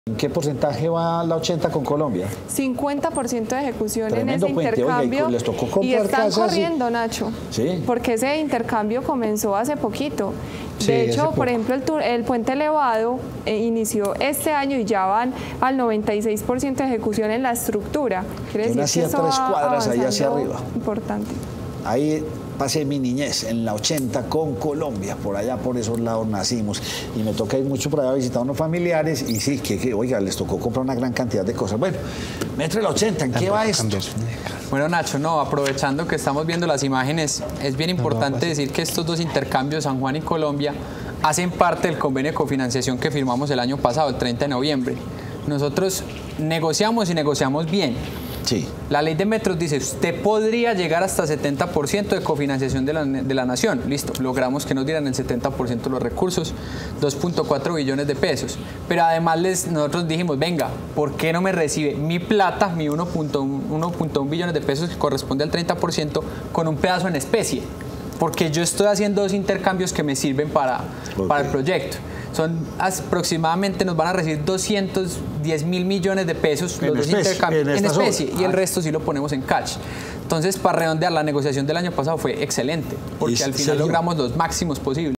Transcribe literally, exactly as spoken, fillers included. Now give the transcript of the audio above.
¿En qué porcentaje va la ochenta con Colombia? cincuenta por ciento de ejecución Tremendo en ese puente. intercambio. Oiga, y les tocó comprar y están casas corriendo, y... Nacho. Sí. Porque ese intercambio comenzó hace poquito. Sí, de hecho, por poco. ejemplo, el, tour, el puente elevado eh, inició este año y ya van al noventa y seis por ciento de ejecución en la estructura. Quiere Yo decir nací que a eso tres va cuadras allá hacia avanzando arriba. Importante. Ahí pasé mi niñez, en la ochenta con Colombia, por allá por esos lados nacimos. Y me toca ir mucho por allá a visitar a unos familiares y sí, que, que oiga, les tocó comprar una gran cantidad de cosas. Bueno, metro de la ochenta, ¿en qué va esto? Bueno, Nacho, no, aprovechando que estamos viendo las imágenes, es bien importante decir que estos dos intercambios, San Juan y Colombia, hacen parte del convenio de cofinanciación que firmamos el año pasado, el treinta de noviembre. Nosotros negociamos y negociamos bien. Sí. La ley de metros dice, usted podría llegar hasta setenta por ciento de cofinanciación de la, de la nación. Listo, logramos que nos dieran el setenta por ciento de los recursos, dos punto cuatro billones de pesos. Pero además les, nosotros dijimos, venga, ¿por qué no me recibe mi plata, mi uno punto uno billones de pesos que corresponde al treinta por ciento, con un pedazo en especie? Porque yo estoy haciendo dos intercambios que me sirven para, okay. para el proyecto. Son aproximadamente, nos van a recibir doscientos diez mil millones de pesos en los dos especie, intercambios en, en especie zona. y el Ah. resto sí lo ponemos en cash. Entonces, para redondear, la negociación del año pasado fue excelente porque al final logramos los máximos posibles.